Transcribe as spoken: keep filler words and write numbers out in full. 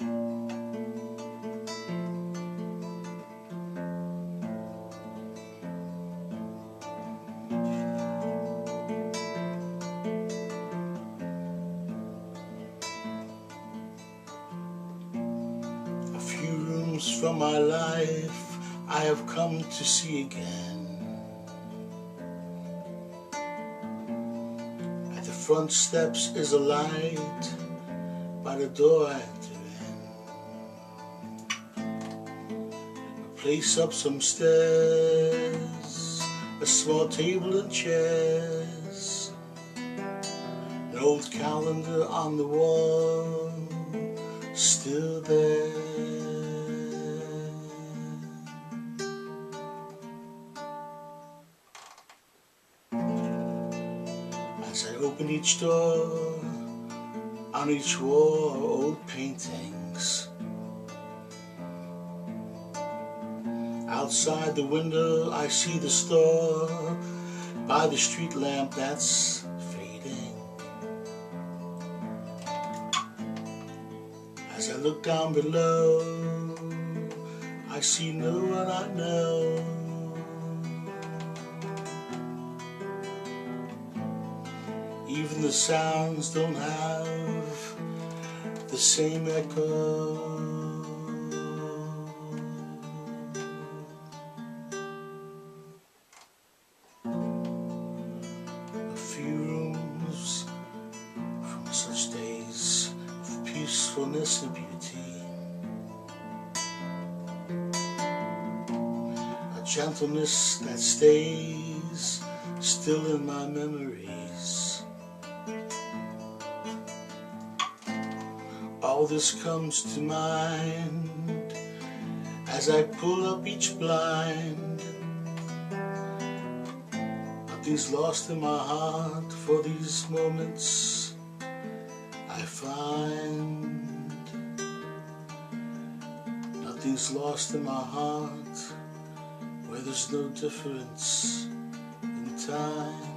A few rooms from my life I have come to see again. At the front steps is a light, by the door I enter in. A place up some stairs, a small table and chairs, an old calendar on the wall, still there. As I open each door, on each wall are old paintings. Outside the window I see the store, by the street lamp that's fading. As I look down below, I see no one I know. Even the sounds don't have the same echo. A few rooms from such days of peacefulness and beauty, a gentleness that stays still in my memories. All this comes to mind as I pull up each blind. Nothing's lost in my heart for these moments I find. Nothing's lost in my heart where there's no difference in time.